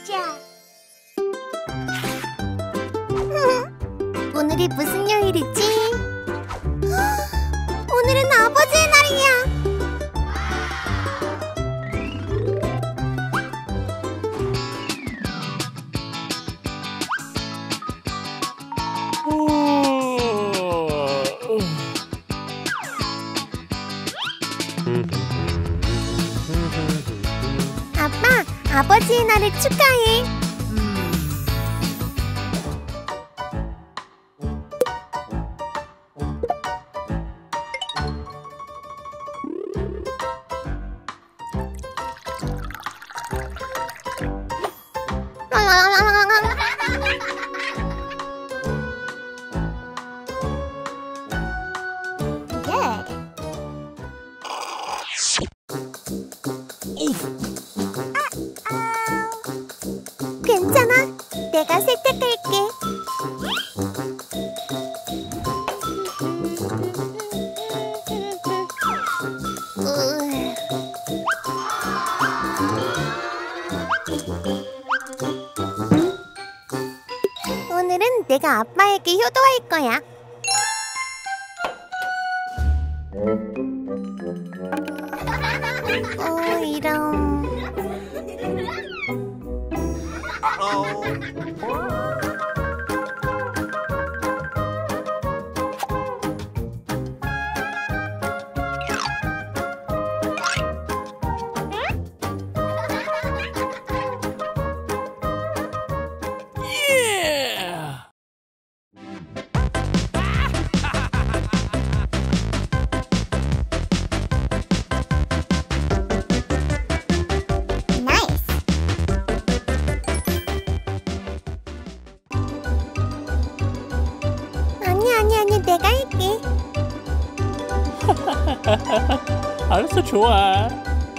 보자. 오늘이 무슨 요일이지? 오늘은 아버지의 날이야. 아빠, 아버지의 날을 축하해. 괜찮아, 내가 세탁할게. 오늘은 내가 아빠에게 효도할 거야. 이런. 아니, 내가 할게. 알았어, 좋아.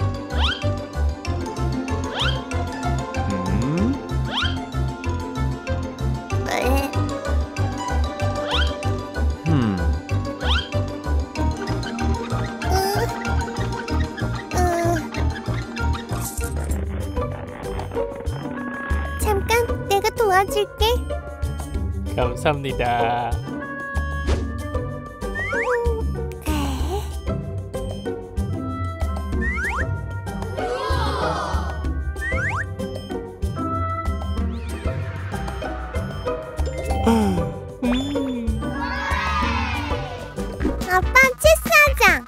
잠깐, 내가 도와줄게. 감사합니다. 아빠, 체스하자.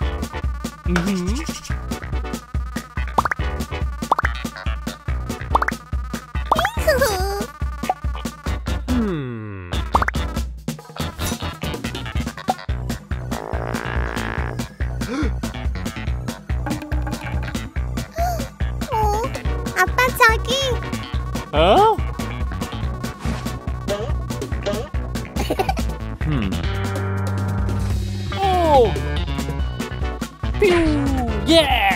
아빠, 저기. 어? 오! 뾰! 예!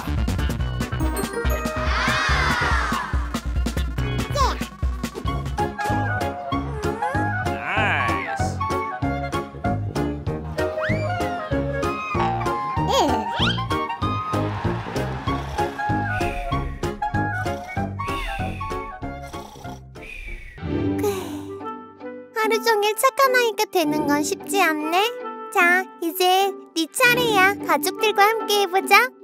나이스. 하루 종일 착한 아이가 되는 건 쉽지 않네. 자, 이제 네 차례야. 가족들과 함께 해보자.